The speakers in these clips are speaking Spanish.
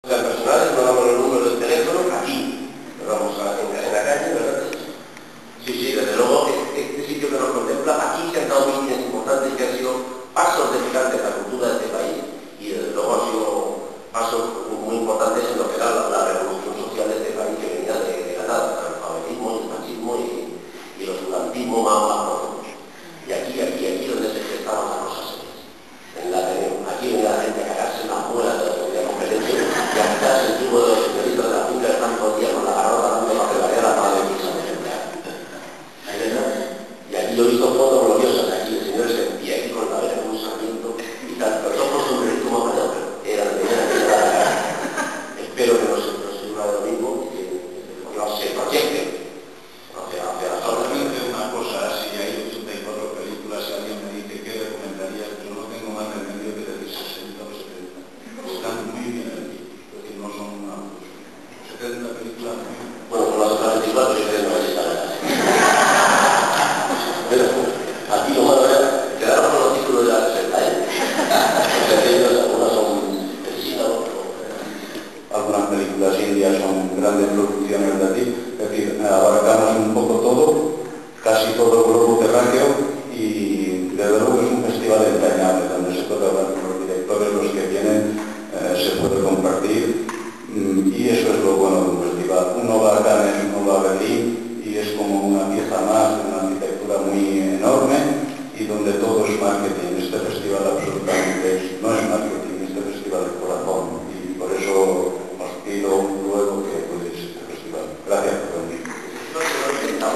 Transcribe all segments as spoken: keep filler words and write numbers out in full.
Personales, no damos los números del teléfono, aquí, nos vamos a, en, en la calle, ¿verdad? Sí, sí, desde luego, este sitio que nos contempla, aquí se han dado líneas importantes que han sido pasos de gigante en la cultura de este país y desde luego han sido pasos muy importantes en lo que era la, la revolución social de este país que venía de, de la nada, el alfabetismo, el machismo y, y el oscurantismo más, más profundos. Y aquí, aquí, aquí donde se gestaban las cosas serias. En la tenemos, aquí venía la gente a cagarse en las muelas de la autoridad competente y a quitarse el tubo de los señoritos de la finca que están todo el día con la garrota dando la pegadera para de misa de gente. Y aquí yo he visto fotos gloriosas de aquí, de señores en pie, aquí con la vera con un sarmiento y tal, pero todos con sombrerito más allá, pero era de primera que era la cara. Espero que no se nos sirva de lo mismo y que, que no se proyecte hacia, hacia las Ahora otras. me dice una cosa, si hay ochenta y cuatro películas, si alguien me dice qué recomendarías, pero no tengo más remedio que decir sesenta o setenta. Están muy bien aquí, es decir, no son una... setenta películas muy bien. Bueno, con las otras veinticuatro yo creo que no hay esta verdad. Pero aquí lo malo era quedaron con los títulos de la sesenta, ¿eh? O sea, que ellos algunas son medicina, Algunas películas indias son grandes producciones de aquí, es decir, abarcamos un poco todo, casi todo el globo terráqueo y desde luego es un festival entrañable donde se puede hablar con los directores, los que vienen, eh, se puede compartir y eso es lo bueno de un festival. Uno va a Cannes, uno va a Berlín y es como una pieza más de una arquitectura muy enorme y donde todo es marketing. Este festival absolutamente no es marketing, este festival es corazón y por eso os pido luego que apoyéis este festival. Gracias por venir. no se lo he intentado.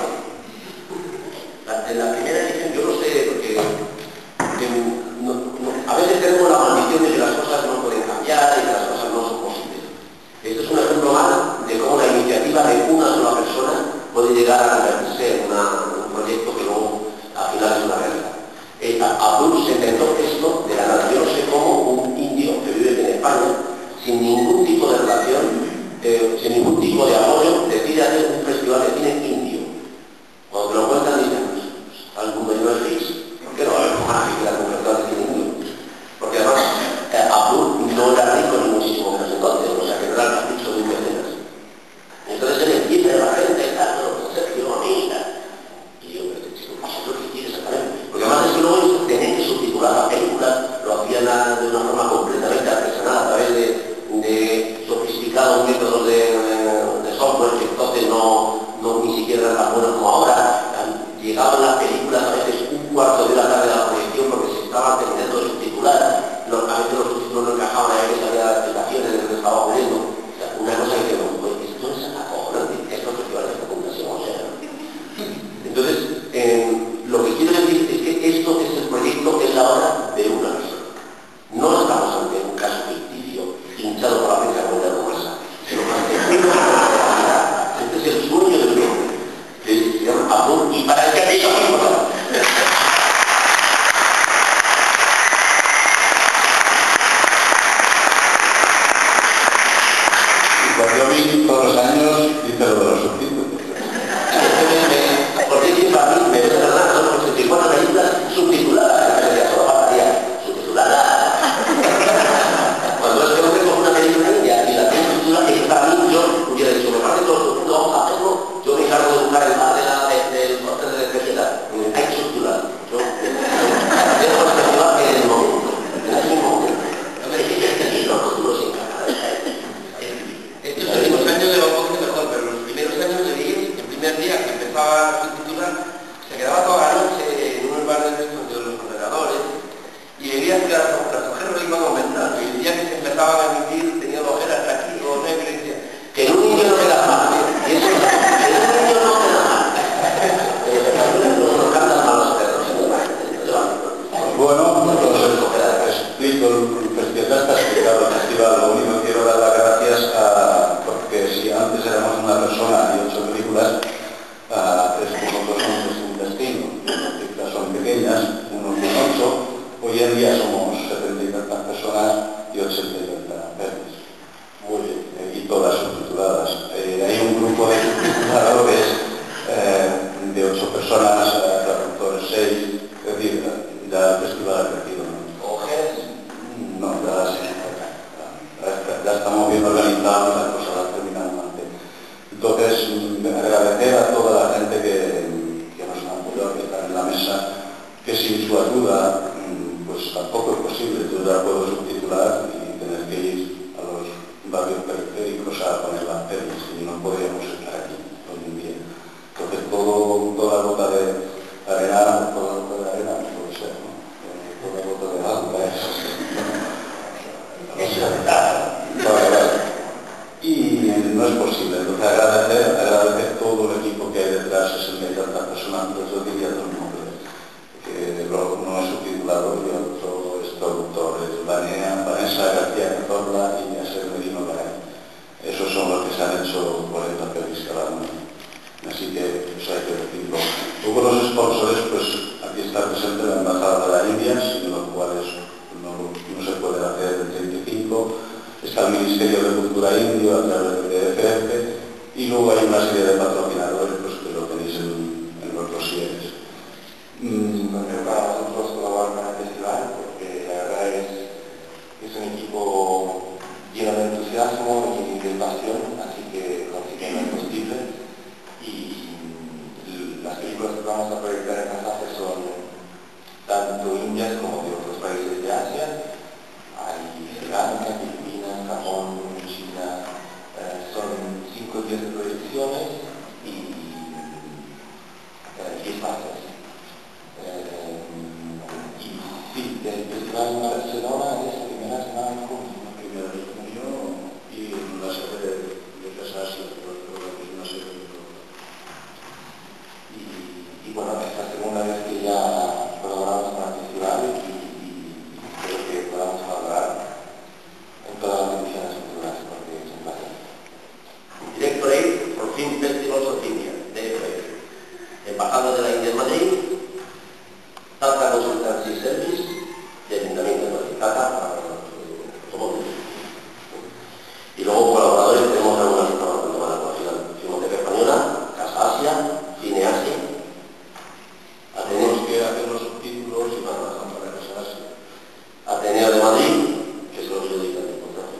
En la primera edición yo no sé, porque que no, no, a veces tenemos la maldición de que las cosas no pueden cambiar y que las cosas no son posibles. Esto es un ejemplo más de cómo la iniciativa de una sola persona puede llegar a convertirse en, una, en un proyecto que luego al final es una realidad. Eh, Abdul se inventó esto de la nada. Yo no sé cómo un indio que vive en España, sin ningún tipo de relación, eh, sin ningún tipo de apoyo, decide hacer un festival de cine indio. Cuando te lo cuentan dicen, algún medio es fix, ¿por qué no va a haber más que un festival de cine indio? Porque además eh, Abdul no era rico ni muchísimo menos entonces, o sea que no era el capricho de un mecenas. Entonces él empieza a la gente y tal, pero Sergio, amiga. Y yo, pero este chico, pasa lo que quiere exactamente. Porque además es que luego ellos tenían que subtitular la película, lo hacían de una forma completamente artesanal a través de, de sofisticados métodos de, de software que entonces no, no ni siquiera eran tan buenos como ahora. Llegaban las películas a veces un cuarto de la tarde de la proyección porque se estaban terminando de subtitular, los, a veces los subtítulos no encajaban, a veces había explicaciones de lo que estaba ocurriendo. O sea, una cosa que digo, pues esto es acojonante, estos festivales de fecundación, o sea. Entonces, eh, lo que quiero decir es que esto es el proyecto, es la obra de una persona. No estamos ante un caso ficticio, hinchado por la prensa como de conversa, sino ante una realidad. Este es el sueño del hombre, que se llama Abdul, y para el que ha dicho muy importante. Yo vi todos los años, dice lo de los subtítulos. Porque es que para mí me debe verdad, son ochenta y cuatro películas subtituladas, en la sola pantalla, subtituladas. Cuando es que hombre con una película india y la tengo subtitulada, es que para mí yo hubiera dicho, me parece todo el mundo, vamos a hacerlo, yo me encargo de buscar el mar de la, de, del corte de especialidad. Hay que subtitular. Yo dejo el festival en el momento, en el mismo momento. Es que este libro no duro sin cara. Estos últimos años le va un poquito mejor, pero los primeros años de Miguel, el primer día que empezaba a subtitular, se quedaba toda la noche en un bar de estos de los ordenadores y veía que las, las ojeras iban aumentando y el día que se empezaban a emitir tenía ojeras aquí o negras y decía que en un niño no queda mal, y eso es, que en un niño no queda mal. No cantan mal los perros, Bueno, entonces explico, el festival está explicado, el festival, lo único que quiero dar las gracias a, porque si antes éramos una persona y ocho películas, uh, es como dos hombres un destino, las películas son pequeñas, unos con ocho, hoy en día somos setenta y tantas personas y ochenta y tantas pelis. Muy bien, eh, y todas subtituladas. Eh, hay un grupo de subtituladores eh, de ocho personas, eh, traductores seis, es decir, ya el festival ha crecido, ¿no? ¿Ojeras? No, ya, ya, ya estamos viendo la barrios periféricos a poner las pelis y no podríamos estar aquí hoy en día. Entonces todo, toda gota de arena, toda gota de arena no puede ser, ¿no? Toda gota de agua es... Es una metáfora. Vale, vale. Y no es posible, entonces agradecer, agradecer todo el equipo que hay detrás, es el de tantas personas, pues yo diría dos nombres, que uno es subtitulado y otro es productor, es Vanessa García Cazorla y Yasser Merino Garay. Esos son los que se han hecho cuarenta pelis cada uno. Así que eso hay que decirlo. Luego los sponsors, pues aquí está presente la Embajada de la India, sin los cuales no, no se puede hacer el treinta y cinco. Está el Ministerio de Cultura Indio a través de D F F y luego hay una serie de patrocinadores pues, que lo tenéis en, en los dosieres. Mm. Para nosotros colaborar con el festival porque la verdad es que es un equipo lleno de entusiasmo y de pasión, así que consigue lo imposible y las películas que vamos a proyectar en Casase son tanto indias como de otros países de Asia. Hay Sri Lanka, Filipinas, Japón, China, eh, son cinco días de proyecciones y, eh, y espacios. Eh, y sí, el festival en Barcelona es la primera semana de junio. La primera de junio y en la sede de, de Casase, creo que es una sede de y, y bueno, es la segunda vez que ya colaboramos con el festival y creo que podamos hablar en todas las divisiones culturales porque es un placer. Directorate for Film Festivals of India, D F F. Embajada de la India en Madrid, Tata Consultancy Service y Ayuntamiento de Madrid. Tata, somos y luego colaboradores tenemos algunas que van a conocidas. Filmoteca Española, Casa Asia, Cine Asia. Tenemos que hacer los subtítulos y trabajar para Casa Asia. Ateneo de Madrid, que es lo que yo digo de importancia.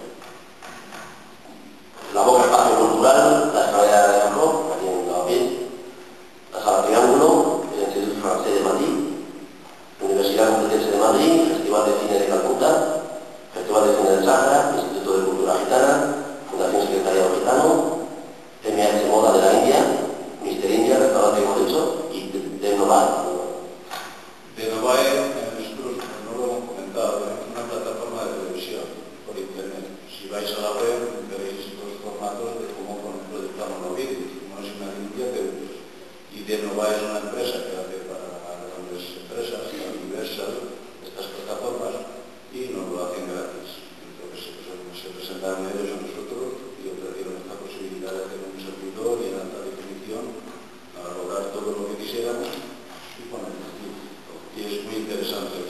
La Boca Espacio Cultural, la Escalera de Arroz, aquí en Lavapiés, la Sala Triángulo, el Instituto Francés de Madrid, Universidad Complutense de Madrid, Festival de Cine de Calcuta, Festival de Cine del Sáhara, Instituto de Cultura Gitana, Fundación Secretariado Gitano, M H Moda de la India, Mister India, Restaurante hemos hecho, y de Novar. De Novae, nosotros no lo hemos comentado, tenemos una plataforma de televisión por internet. Si vais a la web veréis los formatos de cómo proyectamos los vídeos. No es una limpia de euros. Y de Novae es una empresa que hace para grandes empresas, Universal, estas plataformas, y nos lo hacen gratis. Entonces pues, se presentaron ellos a nosotros y ofrecieron esta posibilidad de hacer un servidor y en alta definición a lograr todo lo que quisiéramos y poner el y es muy interesante.